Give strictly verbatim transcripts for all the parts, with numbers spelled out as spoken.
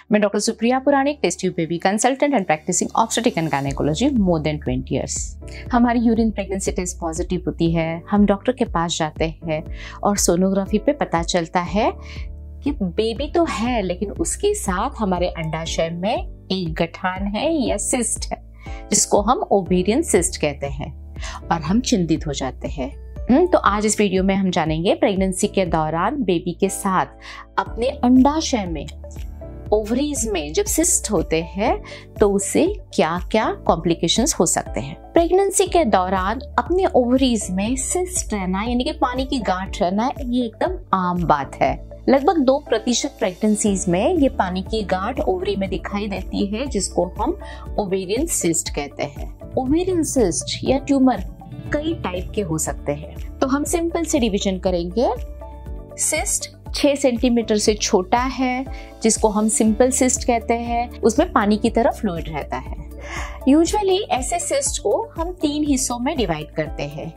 मैं doctor Supriya Puranik, test tube baby consultant and practising obstetric and gynaecology more than twenty years. हमारी urine pregnancy test positive होती है, हम doctor के पास जाते हैं और सोनोग्राफी पे पता चलता है कि बेबी तो है, लेकिन उसके साथ हमारे अंडाशय में एक गठान है या सिस्ट है, जिसको हम ओवेरियन सिस्ट कहते हैं, और हम चिंतित हो जाते हैं। तो आज इस वीडियो में हम जानेंगे प्रेगनेंसी के दौरान बेबी के साथ अपने अंडाशय में, ओवरीज में जब सिस्ट होते हैं तो उससे क्या क्या कॉम्प्लिकेशंस हो सकते हैं। प्रेगनेंसी के दौरान अपने ओवरीज में सिस्ट रहना यानी कि पानी की गांठ रहना, ये एकदम आम बात है। लगभग दो प्रतिशत प्रेगनेंसीज में ये पानी की गांठ ओवरी में दिखाई देती है, जिसको हम ओवेरियन सिस्ट कहते हैं। ओवेरियन सिस्ट या ट्यूमर कई टाइप के हो सकते हैं, तो हम सिंपल से डिवीजन करेंगे। सिस्ट छह सेंटीमीटर से छोटा है, जिसको हम सिंपल सिस्ट कहते हैं, उसमें पानी की तरह फ्लूइड रहता है। यूजुअली ऐसे सिस्ट को हम तीन हिस्सों में डिवाइड करते हैं।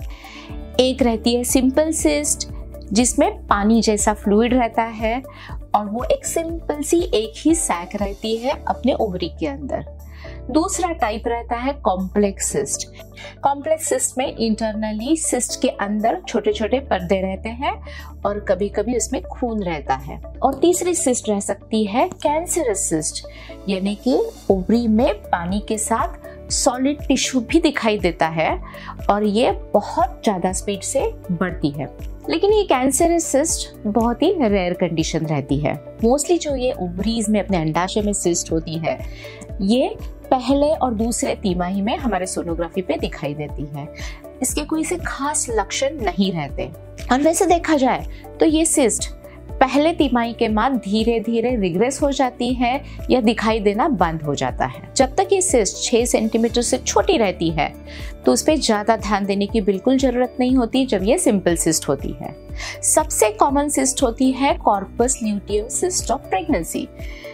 एक रहती है सिंपल सिस्ट, जिसमें पानी जैसा फ्लूइड रहता है और वो एक सिंपल सी एक ही सैक रहती है अपने ओवरी के अंदर। दूसरा टाइप रहता है कॉम्प्लेक्स सिस्ट। कॉम्प्लेक्स सिस्ट में इंटरनली सिस्ट के अंदर छोटे छोटे पर्दे रहते हैं और कभी कभी उसमें खून रहता है। और तीसरी सिस्ट रह सकती है कैंसरस सिस्ट, यानी कि ओवरी में पानी के साथ सॉलिड टिश्यू भी दिखाई देता है और ये बहुत ज्यादा स्पीड से बढ़ती है। लेकिन ये कैंसरस सिस्ट बहुत ही रेयर कंडीशन रहती है। मोस्टली जो ये ओवरीज में अपने अंडाशय में सिस्ट होती है, ये पहले और दूसरे तिमाही में हमारे सोनोग्राफी पे दिखाई देती है। इसके कोई से खास लक्षण नहीं रहते, और वैसे देखा जाए तो ये सिस्ट पहले तिमाही के बाद धीरे धीरे रिग्रेस हो जाती है या दिखाई देना बंद हो जाता है। जब तक ये सिस्ट छह सेंटीमीटर से छोटी रहती है तो उस पर ज्यादा ध्यान देने की बिल्कुल जरूरत नहीं होती जब ये सिंपल सिस्ट होती है। सबसे कॉमन सिस्ट होती है corpus luteum cyst of pregnancy.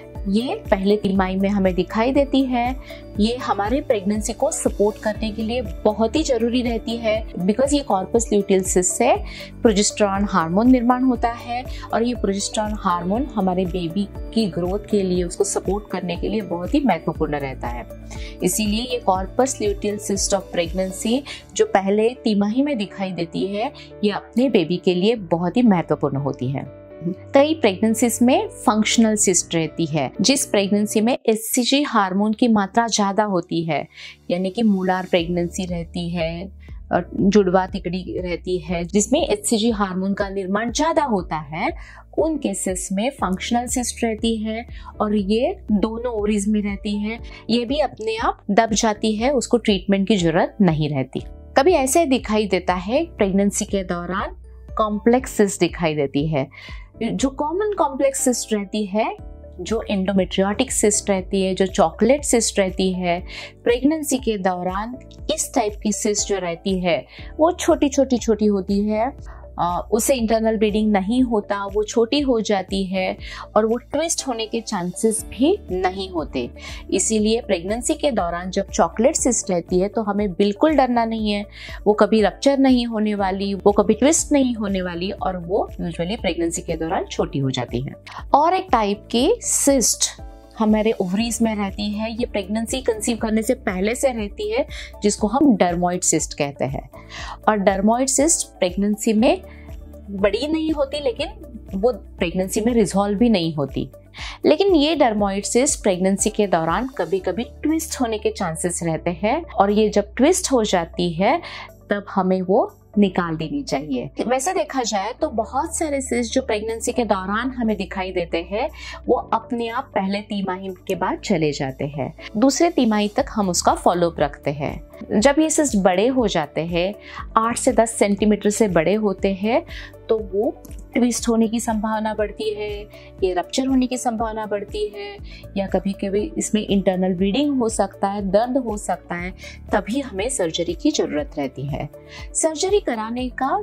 ये पहले तिमाही में हमें दिखाई देती है। ये हमारे प्रेगनेंसी को सपोर्ट करने के लिए बहुत ही जरूरी रहती है, बिकॉज ये कॉर्पस ल्यूटियल सिस्ट से प्रोजेस्टेरॉन हार्मोन निर्माण होता है, और ये प्रोजेस्टेरॉन हार्मोन हमारे बेबी की ग्रोथ के लिए, उसको सपोर्ट करने के लिए बहुत ही महत्वपूर्ण रहता है। इसीलिए ये corpus luteal cyst of pregnancy जो पहले तिमाही में दिखाई देती है, ये अपने बेबी के लिए बहुत ही महत्वपूर्ण होती है। कई प्रेगनेंसीज में फंक्शनल सिस्ट रहती है, जिस प्रेगनेंसी में एचसीजी हार्मोन की मात्रा ज्यादा होती है, यानी कि मूलार प्रेगनेंसी रहती है, जुड़वा तिकड़ी रहती है, जिसमें एचसीजी हार्मोन का निर्माण ज्यादा होता है, उन केसेस में फंक्शनल सिस्ट रहती है और ये दोनों ओवरीज में रहती है। ये भी अपने आप दब जाती है, उसको ट्रीटमेंट की जरूरत नहीं रहती। कभी ऐसे दिखाई देता है प्रेगनेंसी के दौरान कॉम्प्लेक्स सिस्ट दिखाई देती है। जो कॉमन कॉम्प्लेक्स सिस्ट रहती है, जो एंडोमेट्रियोटिक सिस्ट रहती है, जो चॉकलेट सिस्ट रहती है, प्रेगनेंसी के दौरान इस टाइप की सिस्ट जो रहती है वो छोटी छोटी छोटी होती है। आ, उसे इंटरनल ब्लीडिंग नहीं होता, वो छोटी हो जाती है और वो ट्विस्ट होने के चांसेस भी नहीं होते। इसीलिए प्रेगनेंसी के दौरान जब चॉकलेट सिस्ट रहती है तो हमें बिल्कुल डरना नहीं है। वो कभी रप्चर नहीं होने वाली, वो कभी ट्विस्ट नहीं होने वाली, और वो यूजुअली प्रेगनेंसी के दौरान छोटी हो जाती है। और एक टाइप की सिस्ट हमारे ओवरीज में रहती है, ये प्रेगनेंसी कंसीव करने से पहले से रहती है, जिसको हम डर्मोइड सिस्ट कहते हैं। और डर्मोइड सिस्ट प्रेगनेंसी में बड़ी नहीं होती, लेकिन वो प्रेगनेंसी में रिजॉल्व भी नहीं होती। लेकिन ये डर्मोइड सिस्ट प्रेगनेंसी के दौरान कभी कभी ट्विस्ट होने के चांसेस रहते हैं, और ये जब ट्विस्ट हो जाती है तब हमें वो निकाल देनी चाहिए। वैसे देखा जाए तो बहुत सारे सिस्ट जो प्रेगनेंसी के दौरान हमें दिखाई देते हैं, वो अपने आप पहले तिमाही के बाद चले जाते हैं। दूसरे तिमाही तक हम उसका फॉलोअप रखते हैं। जब ये सिस्ट बड़े हो जाते हैं, आठ से दस सेंटीमीटर से बड़े होते हैं, तो वो ट्विस्ट होने की संभावना बढ़ती है, ये रप्चर होने की संभावना बढ़ती है, या कभी कभी इसमें इंटरनल ब्लीडिंग हो सकता है, दर्द हो सकता है। तभी हमें सर्जरी की जरूरत रहती है। सर्जरी कराने का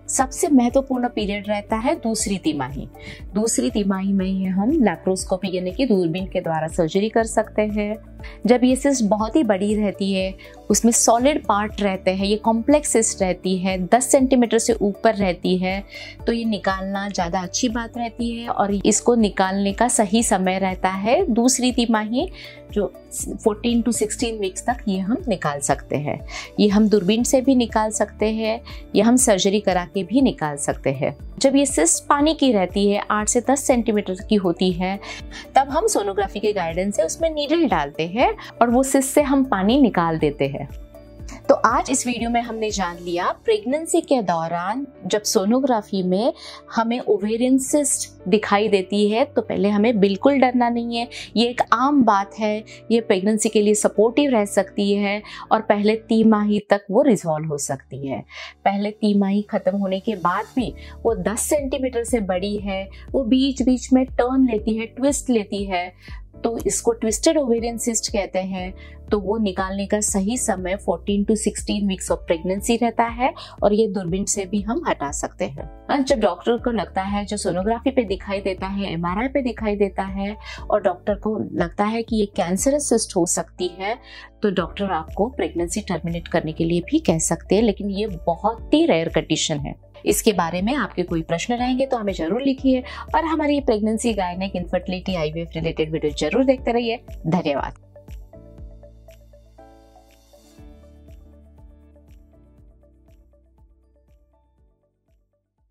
सबसे महत्वपूर्ण पीरियड रहता है दूसरी तिमाही। दूसरी तिमाही में ही हम लैप्रोस्कोपी यानी कि दूरबीन के द्वारा सर्जरी कर सकते हैं। जब ये सिस्ट बहुत ही बड़ी रहती है, उसमें सॉलिड पार्ट रहते हैं, ये कॉम्प्लेक्स सिस्ट रहती है, दस सेंटीमीटर से ऊपर रहती है, तो ये निकालना ज़्यादा अच्छी बात रहती है और इसको निकालने का सही समय रहता है दूसरी तिमाही, जो चौदह टू सोलह वीक्स तक ये हम निकाल सकते हैं। ये हम दूरबीन से भी निकाल सकते हैं या हम सर्जरी करा के भी निकाल सकते हैं। जब ये सिस्ट पानी की रहती है, आठ से दस सेंटीमीटर की होती है, तब हम सोनोग्राफी के गाइडेंस से उसमें नीडल डालते हैं और वो सिस्ट से हम पानी निकाल देते हैं। तो आज इस वीडियो में हमने जान लिया प्रेगनेंसी के दौरान जब सोनोग्राफी में हमें ओवेरियन सिस्ट दिखाई देती है तो पहले हमें बिल्कुल डरना नहीं है। ये एक आम बात है, ये प्रेगनेंसी के लिए सपोर्टिव रह सकती है और पहले तिमाही तक वो रिजॉल्व हो सकती है। पहले तिमाही खत्म होने के बाद भी वो दस सेंटीमीटर से बड़ी है, वो बीच बीच में टर्न लेती है, ट्विस्ट लेती है, तो इसको ट्विस्टेड ओवेरियन सिस्ट कहते हैं। तो वो निकालने का सही समय चौदह टू सोलह वीक्स ऑफ प्रेगनेंसी रहता है और ये दूरबीन से भी हम हटा सकते हैं। जब डॉक्टर को लगता है, जो सोनोग्राफी पे दिखाई देता है, एमआरआई पे दिखाई देता है और डॉक्टर को लगता है कि ये कैंसरस सिस्ट हो सकती है, तो डॉक्टर आपको प्रेगनेंसी टर्मिनेट करने के लिए भी कह सकते हैं, लेकिन ये बहुत ही रेयर कंडीशन है। इसके बारे में आपके कोई प्रश्न रहेंगे तो हमें जरूर लिखिए और हमारी प्रेगनेंसी, गायनेक, इनफर्टिलिटी, आईवीएफ रिलेटेड वीडियो जरूर देखते रहिए। धन्यवाद।